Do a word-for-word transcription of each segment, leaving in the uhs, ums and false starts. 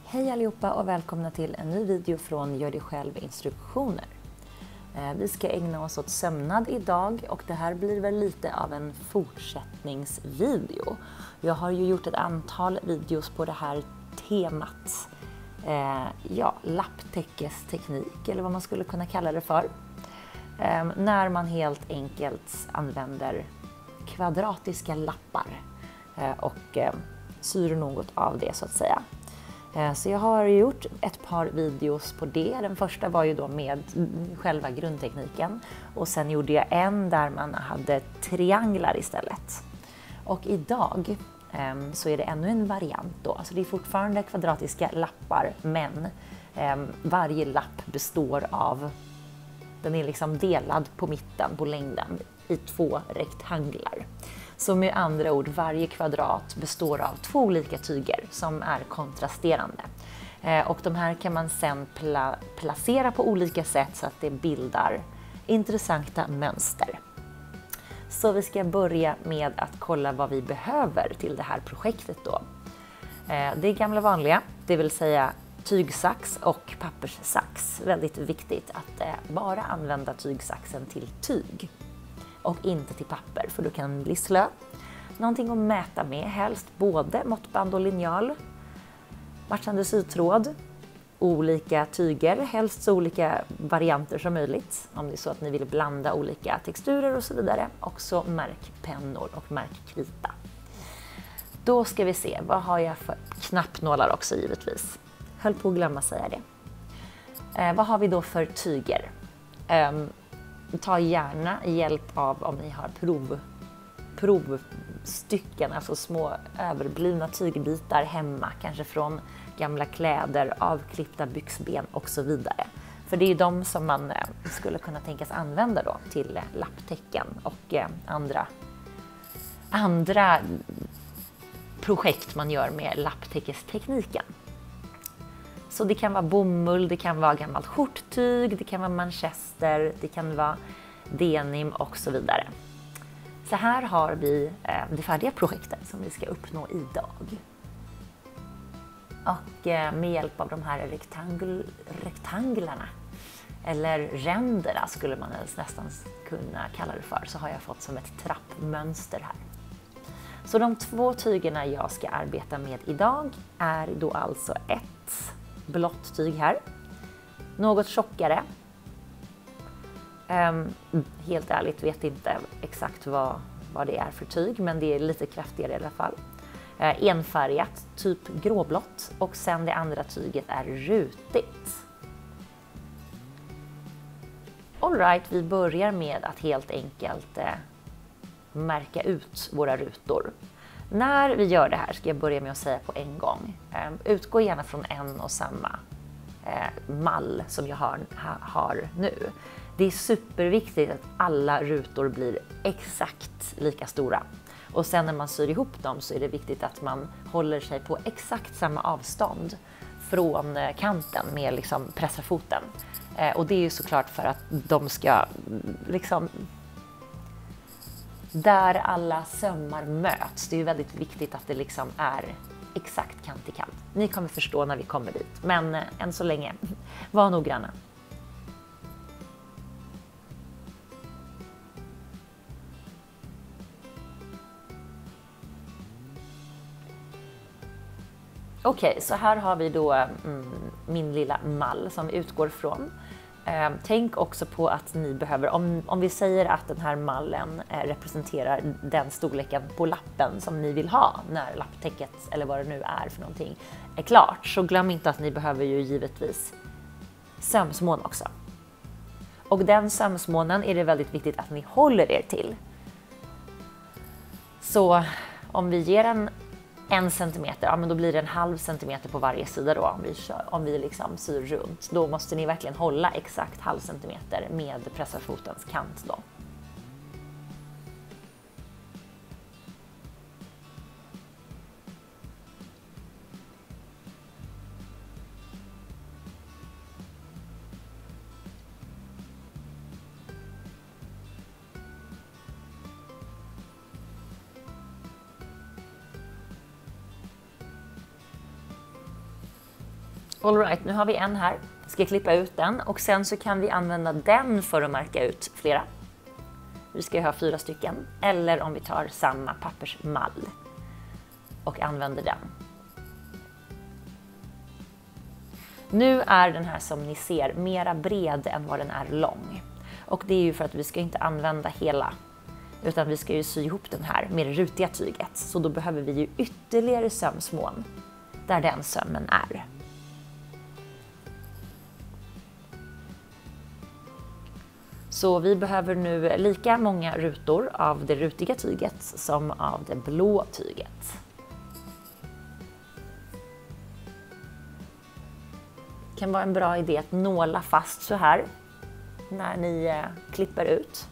Hej allihopa och välkomna till en ny video från Gör dig själv instruktioner. Vi ska ägna oss åt sömnad idag och det här blir väl lite av en fortsättningsvideo. Jag har ju gjort ett antal videos på det här temat. Eh, ja, lapptäckesteknik eller vad man skulle kunna kalla det för. Eh, när man helt enkelt använder kvadratiska lappar eh, och eh, syr något av det så att säga. Så jag har gjort ett par videos på det. Den första var ju då med själva grundtekniken och sen gjorde jag en där man hade trianglar istället. Och idag så är det ännu en variant då. Alltså det är fortfarande kvadratiska lappar men varje lapp består av, den är liksom delad på mitten på längden i två rektanglar. Så med andra ord, varje kvadrat består av två olika tyger som är kontrasterande. Eh, och de här kan man sedan pla placera på olika sätt så att det bildar intressanta mönster. Så vi ska börja med att kolla vad vi behöver till det här projektet då. Eh, det är gamla vanliga, det vill säga tygsax och papperssax. Väldigt viktigt att eh, bara använda tygsaxen till tyg och inte till papper för då kan den bli slö. Någonting att mäta med, helst både måttband och linjal, matchande sytråd, olika tyger, helst så olika varianter som möjligt om det är så att ni vill blanda olika texturer och så vidare. Också märkpennor och märkkrita. Då ska vi se, vad har jag för knappnålar också givetvis. Höll på att glömma säga det. Eh, vad har vi då för tyger? Um, Ta gärna hjälp av om ni har prov, provstycken, alltså små överblivna tygbitar hemma, kanske från gamla kläder, avklippta byxben och så vidare. För det är ju de som man skulle kunna tänkas använda då till lapptäcken och andra, andra projekt man gör med lapptäckestekniken. Så det kan vara bomull, det kan vara gammalt skjorttyg, det kan vara manchester, det kan vara denim och så vidare. Så här har vi eh, det färdiga projektet som vi ska uppnå idag. Och eh, med hjälp av de här rektangl rektanglarna, eller ränderna skulle man nästan kunna kalla det för, så har jag fått som ett trappmönster här. Så de två tygerna jag ska arbeta med idag är då alltså ett blått tyg här, något tjockare. Um, helt ärligt vet inte exakt vad, vad det är för tyg, men det är lite kraftigare i alla fall. Uh, enfärgat, typ gråblått, och sen det andra tyget är rutigt. All right, vi börjar med att helt enkelt uh, märka ut våra rutor. När vi gör det här ska jag börja med att säga på en gång. Utgå gärna från en och samma eh, mall som jag har, ha, har nu. Det är superviktigt att alla rutor blir exakt lika stora. Och sen när man syr ihop dem så är det viktigt att man håller sig på exakt samma avstånd från kanten med liksom pressarfoten. Eh, och det är ju såklart för att de ska liksom... Där alla sömmar möts, det är ju väldigt viktigt att det liksom är exakt kant i kant. Ni kommer förstå när vi kommer dit, men eh, än så länge, var noggranna. Okej, okay, så här har vi då mm, min lilla mall som utgår från. Eh, tänk också på att ni behöver, om, om vi säger att den här mallen eh, representerar den storleken på lappen som ni vill ha när lapptäcket eller vad det nu är för någonting är klart, så glöm inte att ni behöver ju givetvis sömsmån också. Och den sömsmånen är det väldigt viktigt att ni håller er till. Så om vi ger en en centimeter, ja men då blir det en halv centimeter på varje sida då om vi, kör, om vi liksom syr runt. Då måste ni verkligen hålla exakt halv centimeter med pressarfotens kant då. All right, nu har vi en här. Jag ska klippa ut den och sen så kan vi använda den för att märka ut flera. Vi ska ju ha fyra stycken. Eller om vi tar samma pappersmall och använder den. Nu är den här som ni ser mera bred än vad den är lång. Och det är ju för att vi ska inte använda hela, utan vi ska ju sy ihop den här med det rutiga tyget. Så då behöver vi ju ytterligare sömsmån där den sömmen är. Så vi behöver nu lika många rutor av det rutiga tyget som av det blå tyget. Det kan vara en bra idé att nåla fast så här när ni eh, klipper ut.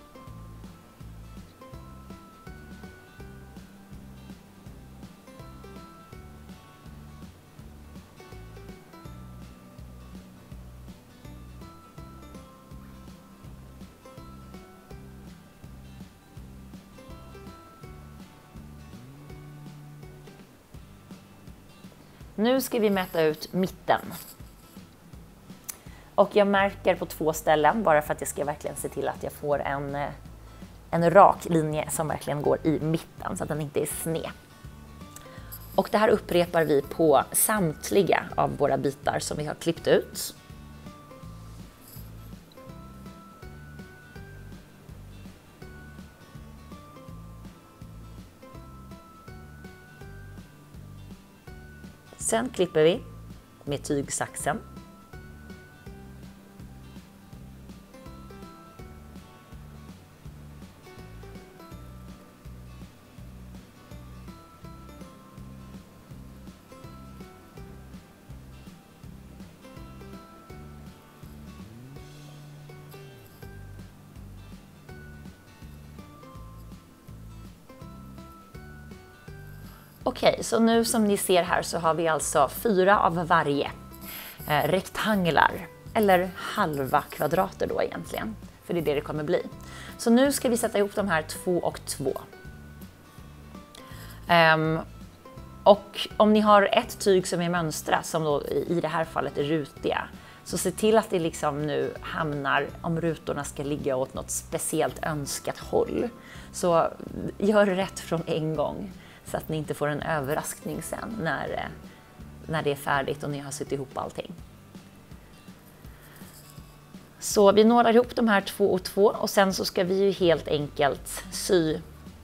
Nu ska vi mäta ut mitten. Och jag märker på två ställen bara för att jag ska verkligen se till att jag får en, en rak linje som verkligen går i mitten så att den inte är sned. Och det här upprepar vi på samtliga av våra bitar som vi har klippt ut. Sen klipper vi med tygsaxen. Okej, så nu som ni ser här så har vi alltså fyra av varje eh, rektanglar, eller halva kvadrater då egentligen, för det är det det kommer bli. Så nu ska vi sätta ihop de här två och två. Um, och om ni har ett tyg som är mönstra, som då i det här fallet är rutiga, så se till att det liksom nu hamnar, om rutorna ska ligga åt något speciellt önskat håll. Så gör rätt från en gång. Så att ni inte får en överraskning sen när, när det är färdigt och ni har sytt ihop allting. Så vi nålar ihop de här två och två och sen så ska vi ju helt enkelt sy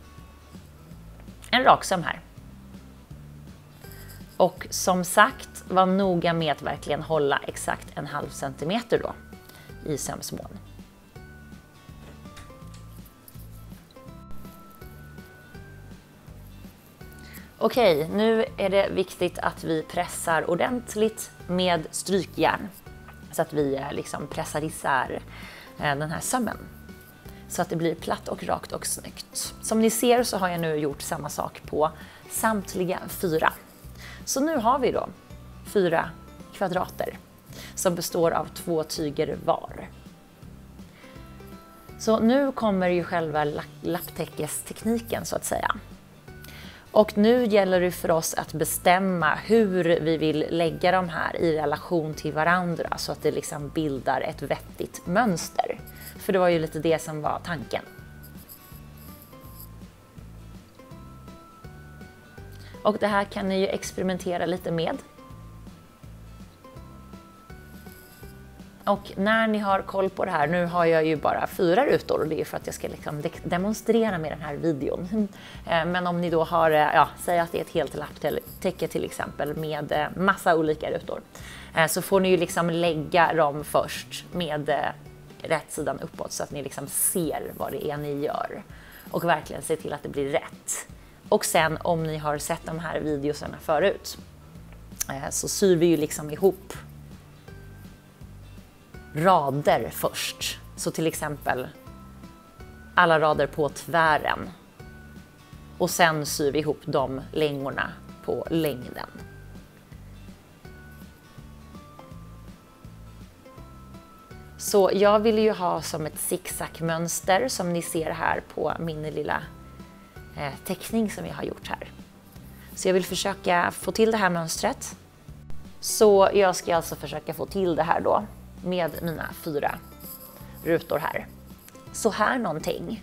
en raksöm här. Och som sagt, var noga med att verkligen hålla exakt en halv centimeter då i sömsmån. Okej, nu är det viktigt att vi pressar ordentligt med strykjärn så att vi liksom pressar isär den här sömmen så att det blir platt och rakt och snyggt. Som ni ser så har jag nu gjort samma sak på samtliga fyra. Så nu har vi då fyra kvadrater som består av två tyger var. Så nu kommer ju själva lapptäckestekniken så att säga. Och nu gäller det för oss att bestämma hur vi vill lägga de här i relation till varandra så att det liksom bildar ett vettigt mönster. För det var ju lite det som var tanken. Och det här kan ni ju experimentera lite med. Och när ni har koll på det här, nu har jag ju bara fyra rutor och det är för att jag ska liksom demonstrera med den här videon. Men om ni då har, ja, säg att det är ett helt lapptäcke till exempel med massa olika rutor, så får ni ju liksom lägga dem först med rätt sidan uppåt så att ni liksom ser vad det är ni gör och verkligen se till att det blir rätt. Och sen om ni har sett de här videorna förut så syr vi ju liksom ihop rader först. Så till exempel alla rader på tvären. Och sen syr vi ihop de längorna på längden. Så jag vill ju ha som ett zigzagmönster som ni ser här på min lilla eh, teckning som jag har gjort här. Så jag vill försöka få till det här mönstret. Så jag ska alltså försöka få till det här då med mina fyra rutor här. Så här någonting.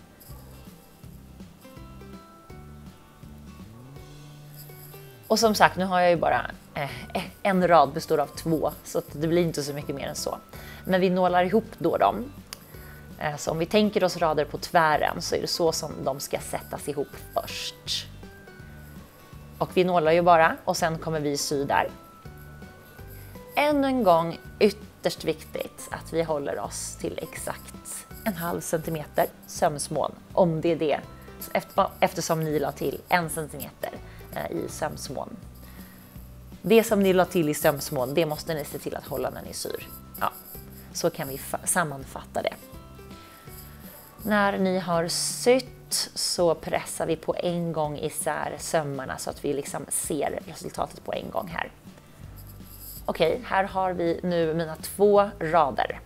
Och som sagt, nu har jag ju bara eh, en rad består av två, så att det blir inte så mycket mer än så. Men vi nålar ihop då dem. Eh, så om vi tänker oss rader på tvären så är det så som de ska sättas ihop först. Och vi nålar ju bara och sen kommer vi sy där. Ännu en gång ytterst viktigt att vi håller oss till exakt en halv centimeter sömsmån, om det är det, eftersom ni la till en centimeter i sömsmån. Det som ni la till i sömsmån, det måste ni se till att hålla när ni syr. Ja, så kan vi sammanfatta det. När ni har sytt så pressar vi på en gång isär sömmarna så att vi liksom ser resultatet på en gång här. Okej, här har vi nu mina två rader.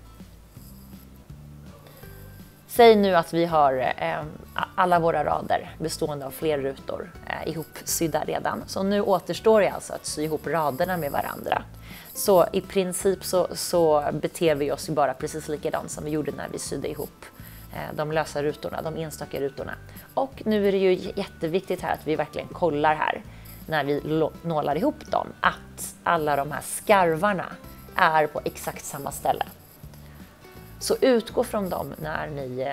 Säg nu att vi har eh, alla våra rader bestående av fler rutor eh, ihopsydda redan. Så nu återstår det alltså att sy ihop raderna med varandra. Så i princip så, så beter vi oss ju bara precis likadant som vi gjorde när vi sydde ihop eh, de lösa rutorna, de enstaka rutorna. Och nu är det ju jätteviktigt här att vi verkligen kollar här när vi nålar ihop dem, att alla de här skarvarna är på exakt samma ställe. Så utgå från dem när ni,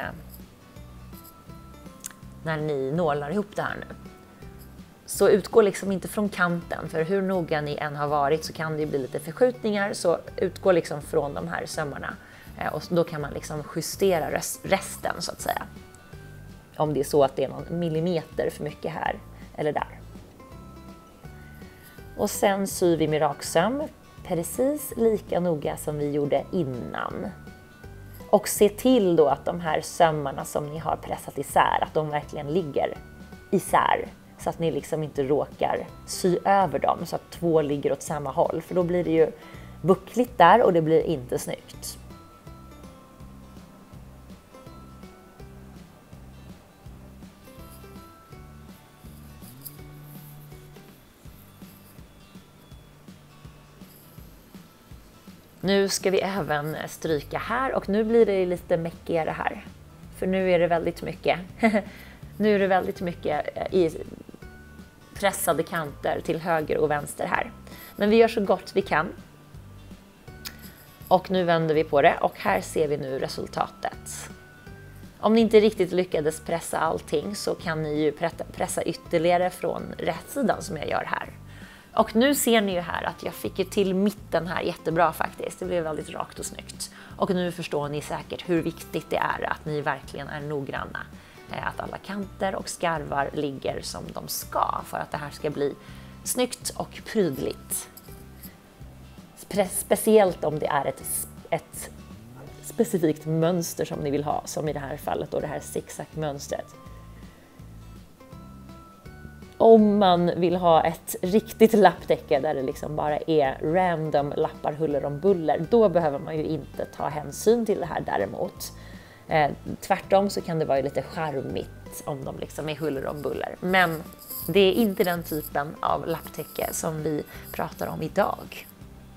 när ni nålar ihop det här nu. Så utgå liksom inte från kanten, för hur noga ni än har varit så kan det bli lite förskjutningar, så utgå liksom från de här sömmarna. Och då kan man liksom justera resten så att säga. Om det är så att det är någon millimeter för mycket här eller där. Och sen syr vi med raksöm precis lika noga som vi gjorde innan. Och se till då att de här sömmarna som ni har pressat isär, att de verkligen ligger isär. Så att ni liksom inte råkar sy över dem så att två ligger åt samma håll. För då blir det ju buckligt där och det blir inte snyggt. Nu ska vi även stryka här och nu blir det lite mäckigare här. För nu är det väldigt mycket, nu är det väldigt mycket i pressade kanter till höger och vänster här. Men vi gör så gott vi kan. Och nu vänder vi på det och här ser vi nu resultatet. Om ni inte riktigt lyckades pressa allting så kan ni ju pressa ytterligare från rätt sidan som jag gör här. Och nu ser ni ju här att jag fick ju till mitten här jättebra faktiskt. Det blev väldigt rakt och snyggt. Och nu förstår ni säkert hur viktigt det är att ni verkligen är noggranna. Att alla kanter och skarvar ligger som de ska för att det här ska bli snyggt och prydligt. Speciellt om det är ett, ett specifikt mönster som ni vill ha, som i det här fallet då det här zigzag-mönstret. Om man vill ha ett riktigt lapptäcke där det liksom bara är random lappar huller om buller, då behöver man ju inte ta hänsyn till det här däremot. Eh, tvärtom så kan det vara lite charmigt om de liksom är huller om buller. Men det är inte den typen av lapptäcke som vi pratar om idag.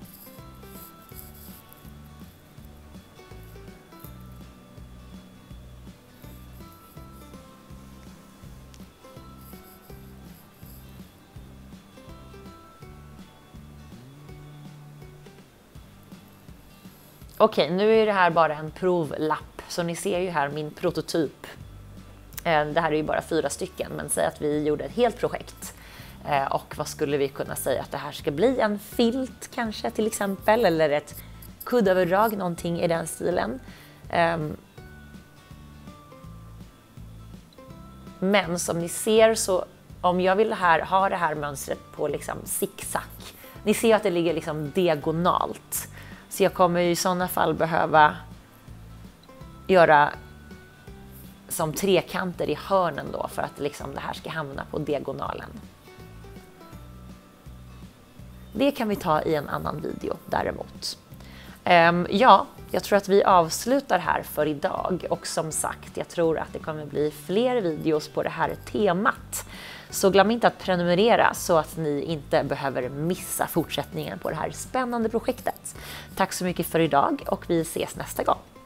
Okej, nu är det här bara en provlapp, så ni ser ju här min prototyp. Det här är ju bara fyra stycken, men säg att vi gjorde ett helt projekt. Och vad skulle vi kunna säga att det här ska bli? En filt kanske till exempel, eller ett kuddöverdrag, någonting i den stilen. Men som ni ser så, om jag vill här, ha det här mönstret på liksom zigzag, ni ser att det ligger liksom diagonalt. Så jag kommer i sådana fall behöva göra som trekanter i hörnen då för att liksom det här ska hamna på diagonalen. Det kan vi ta i en annan video däremot. Um, ja, jag tror att vi avslutar här för idag och som sagt, jag tror att det kommer bli fler videos på det här temat. Så glöm inte att prenumerera så att ni inte behöver missa fortsättningen på det här spännande projektet. Tack så mycket för idag och vi ses nästa gång.